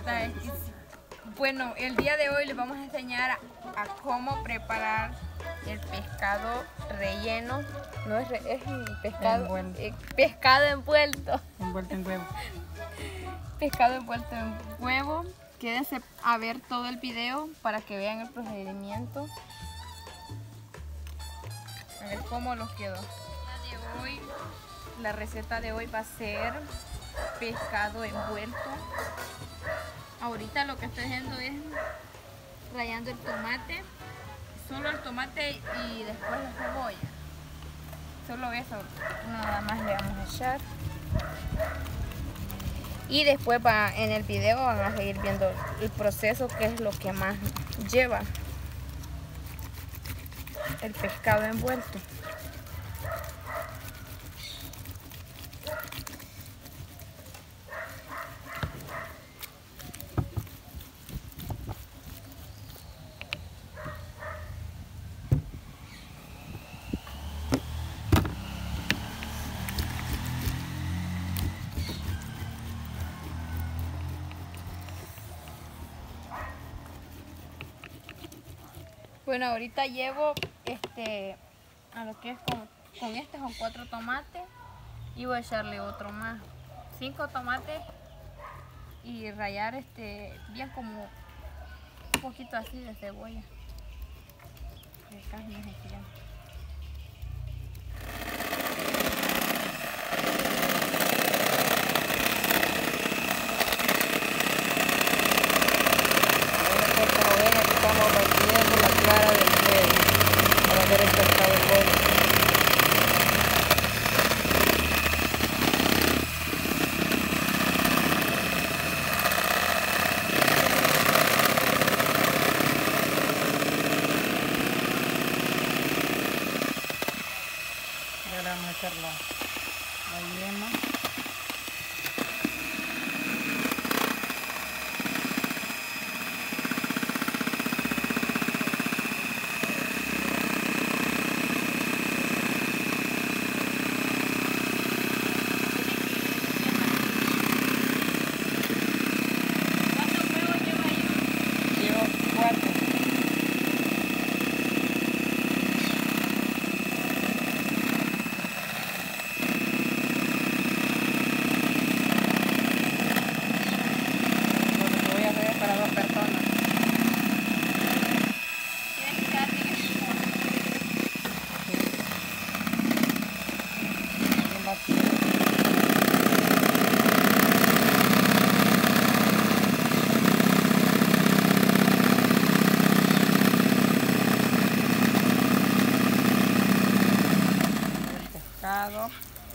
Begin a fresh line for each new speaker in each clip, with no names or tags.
está exquisito. Bueno, el día de hoy les vamos a enseñar a cómo preparar el pescado relleno. No es, es pescado, pescado envuelto.
Envuelto en huevo.
Pescado envuelto en huevo. Quédense a ver todo el video para que vean el procedimiento. A ver cómo los quedó. La receta de hoy va a ser pescado envuelto. Ahorita lo que estoy haciendo es rallando el tomate, solo el tomate y después la cebolla. Solo eso, nada más le vamos a echar. Y después en el video van a seguir viendo el proceso, que es lo que más lleva el pescado envuelto. Bueno, ahorita llevo a lo que es con este son 4 tomates y voy a echarle otro más, 5 tomates y rallar bien como un poquito así de cebolla.
Estamos metiendo la clara del huevo para hacer el pescado envuelto. Y ahora vamos a echar la yema. Para 2 personas.
Tienes que quedarte en el
El pescado.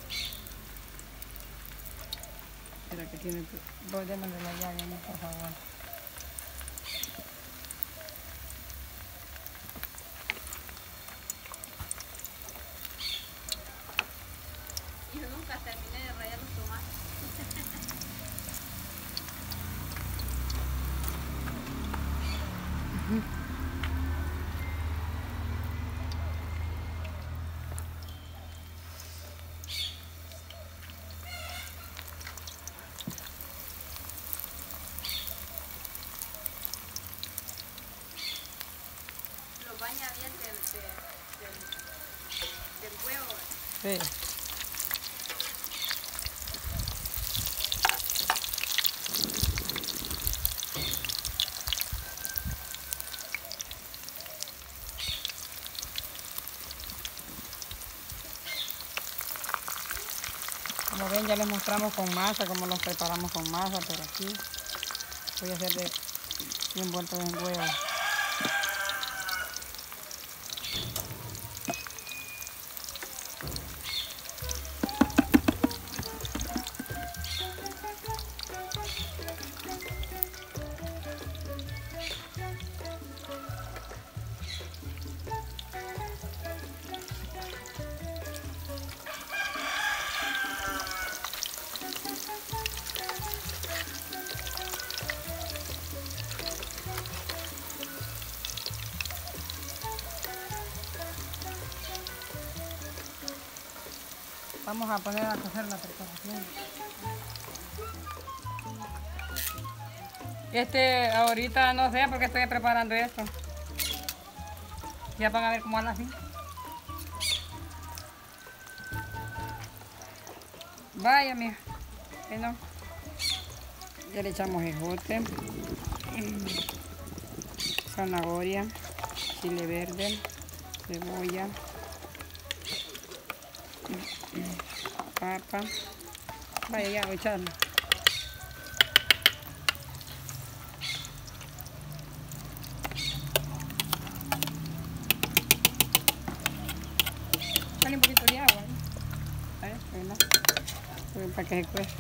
Espera que tiene que... Voy, démosle la llave, ¿no? Por favor.
Yo nunca terminé de rallar los tomates. Lo baña bien del huevo.
Sí. Como ven, ya les mostramos con masa, cómo los preparamos con masa, pero aquí voy a hacer envueltos en huevo. Vamos a poner a cocer la preparación. Ahorita no sé porque estoy preparando esto. Ya van a ver cómo anda así. Vaya, mija. No. Ya le echamos ejote, zanahoria, chile verde, cebolla, papa. Vaya, ya voy a echarlo. Dale un poquito de agua. A ver, para que se cueste.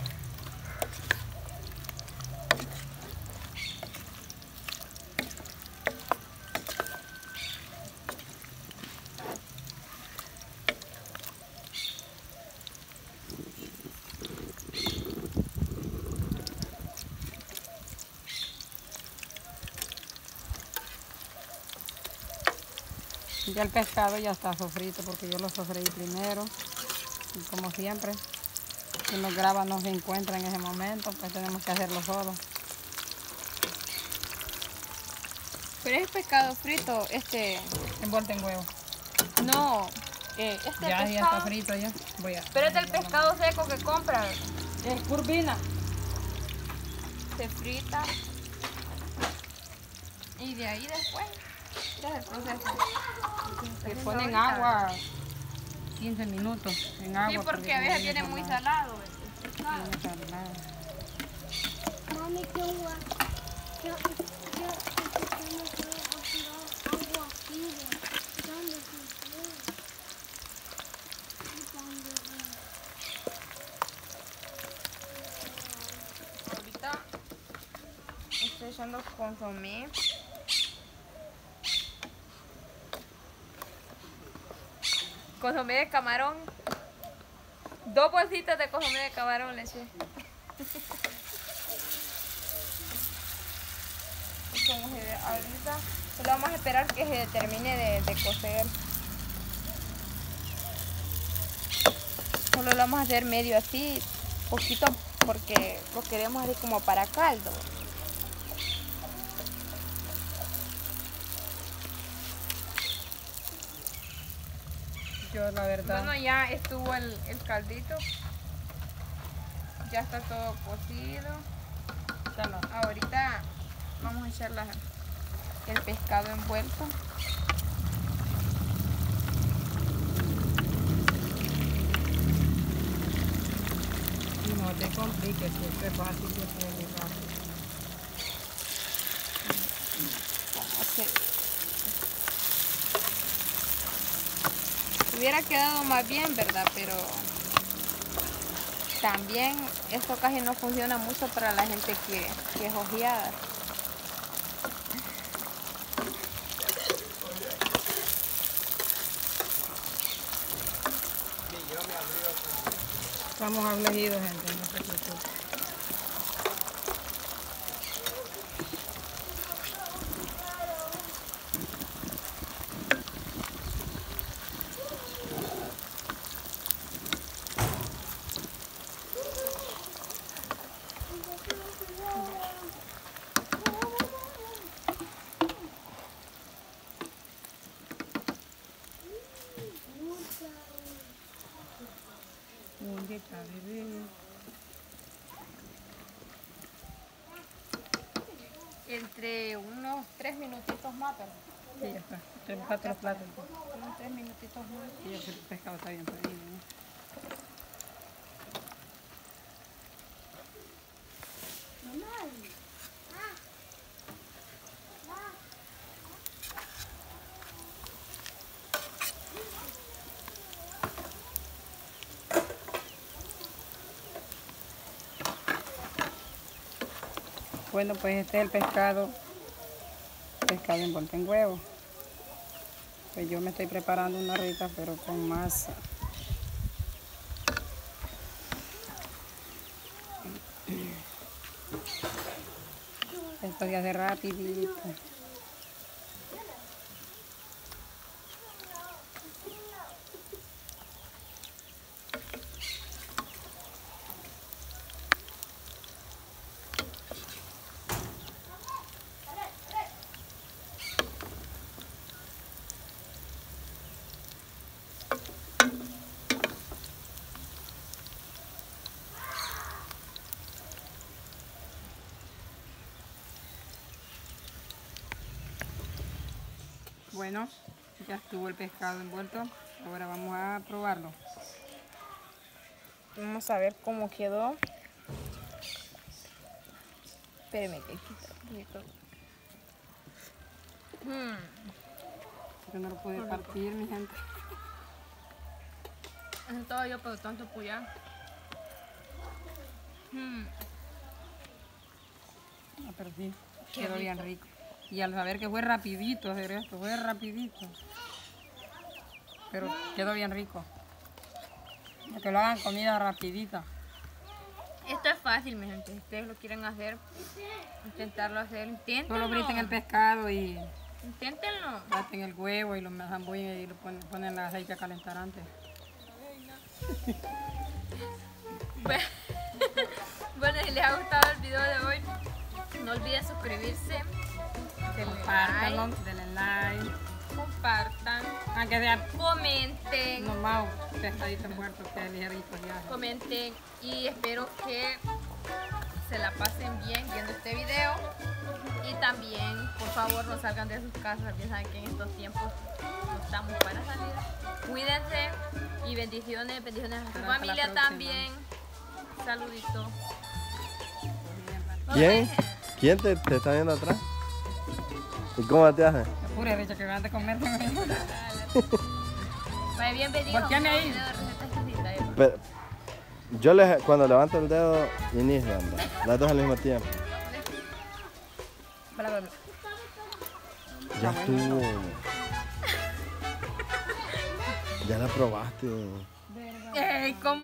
Ya el pescado ya está sofrito porque yo lo sofreí primero. Y como siempre, si nos graba no se encuentra en ese momento, pues tenemos que hacerlo solo.
Pero es pescado frito,
Envuelto en huevo.
no,
Ya
pescado.
está frito ya.
Pero es del pescado seco que compra.
Es curvina.
Se frita. Y de ahí después, ya es el proceso.
Se pone en agua 15 minutos. En agua.
Sí, porque a veces viene muy salado.
Viene salado.
Mami, ¿qué agua? ¿Qué agua aquí? ¿Dónde se puede?
Ahorita estoy echando consomé. Consomé de camarón. 2 bolsitas de consomé de camarón le eché. Ahorita solo vamos a esperar que se termine de cocer. Solo lo vamos a hacer medio así, poquito, porque lo queremos así como para caldo.
Yo la verdad.
Bueno, ya estuvo el caldito. Ya está todo cocido. Ahorita vamos a echar el pescado envuelto.
Y no te compliques, esto es fácil de hacer.
Hubiera quedado más bien, ¿verdad? Pero también esto casi no funciona mucho para la gente que es ojeada.
Estamos afligidos, gente, no se preocupen.
Entre unos 3 minutitos más, ¿verdad?
Sí, ya está. Te buscaste los platos.
Unos 3 minutitos más.
Y el pescado está bien freído, ¿no? Bueno, pues este es el pescado envuelto en huevo. Pues yo me estoy preparando una rita, pero con masa. Esto se hace rapidito. Bueno, ya estuvo el pescado envuelto. Ahora vamos a probarlo.
Vamos a ver cómo quedó. Espérenme que quito.
Yo no lo pude partir, mi gente.
Estaba yo pero tanto puyar.
Pero sí,
Qué
quedó bien rico. Y al saber que fue rapidito hacer esto, fue rapidito. Pero quedó bien rico. Para que lo hagan comida rapidita.
Esto es fácil, mi gente. Si ustedes lo quieren hacer, intentarlo hacer, inténtenlo.
Solo friten el pescado y
Inténtenlo.
baten el huevo y lo zambullen y lo ponen el aceite a calentar antes.
Bueno, si les ha gustado el video de hoy, no olviden suscribirse,
Compártanlo, denle like.
compartan,
Aunque sea
comenten,
nomás pescadito muerto, que es ligerito ya.
comenten y espero que se la pasen bien viendo este video y también por favor no salgan de sus casas, ya saben que en estos tiempos no estamos para salir. Cuídense y bendiciones a su
Hasta la
familia
próxima.
también. Saludito.
¿Quién? ¿Quién te está viendo atrás? ¿Y cómo te hace?
Pura rica que van a comer.
Vaya, bienvenidos a un
Volteame
nuevo
ahí.
video de recetas exquisitas, Eva.
Pero, cuando levanto el dedo, iniciando. Las dos al mismo tiempo. Ya estuvo. Ya la probaste.
¿Cómo?